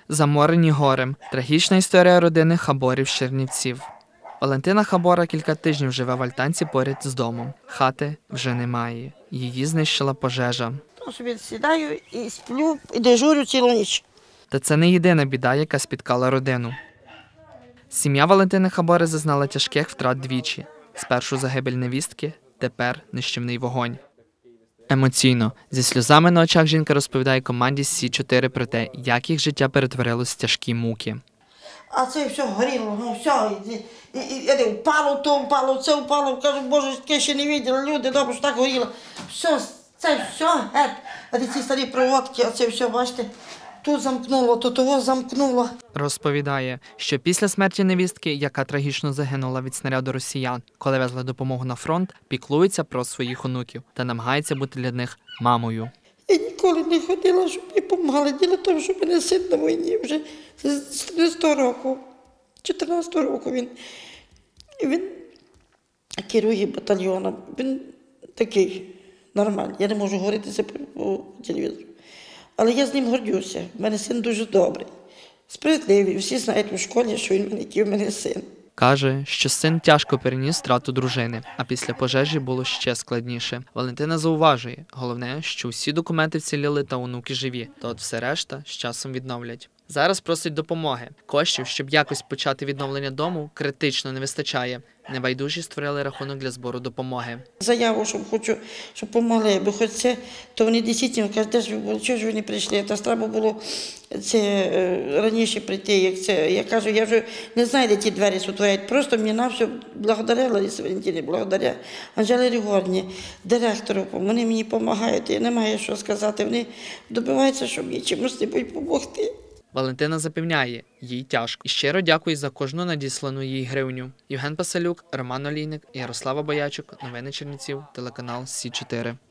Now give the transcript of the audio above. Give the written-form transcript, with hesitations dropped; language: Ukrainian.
Заморені горем. Трагічна історія родини Хаборів з Чернівців. Валентина Хабора кілька тижнів живе в альтанці поряд з домом. Хати вже немає. Її знищила пожежа. Я собі сідаю і сплю, і дежурю цілу ніч. Та це не єдина біда, яка спіткала родину. Сім'я Валентини Хабори зазнала тяжких втрат двічі. Спершу загибель невістки, тепер нищівний вогонь. Емоційно, зі сльозами на очах жінка розповідає команді СІ-4 про те, як їх життя перетворилось в тяжкі муки. А це все горіло, ну все, і впало, то впало, це впало. Кажу, Боже, таке ще не бачили, люди, добре, що так горіло. Все, це все, геть. А ці старі проводки, а це все, бачите, тут замкнуло, то того замкнуло. Розповідає, що після смерті невістки, яка трагічно загинула від снаряду росіян, коли везли допомогу на фронт, піклується про своїх онуків та намагається бути для них мамою. Я ніколи не ходила, щоб мені допомагали. Діло в тому, що в мене син на війні вже з 13 року, 14 року він керує батальйоном. Він такий нормальний. Я не можу говорити це по телевізору. Але я з ним гордюся. В мене син дуже добрий, справедливий. Всі знають у школі, що він який в мене син. Каже, що син тяжко переніс втрату дружини, а після пожежі було ще складніше. Валентина зауважує, головне, що всі документи вціліли та онуки живі, то от все решта з часом відновлять. Зараз просить допомоги. Коштів, щоб якось почати відновлення дому, критично не вистачає. Небайдужі створили рахунок для збору допомоги. Заяву, щоб хочу, щоб допомогли, бо хоч це, то вони дійсно кажуть, де ж ви були, чого ж ви не прийшли, та треба було це раніше прийти, як це. Я кажу, я вже не знаю, де ті двері сутворяють, просто мені на все благодаря Ларисі Валентині, благодаря Анжелі Григорівні, директору, вони мені допомагають, я не маю що сказати, вони добиваються, щоб мені чимось допомогти. Валентина запевняє, їй тяжко. І щиро дякує за кожну надіслану їй гривню. Євген Пасалюк, Роман Олійник, Ярослава Боячук, Новини Чернівців, телеканал СІ-4.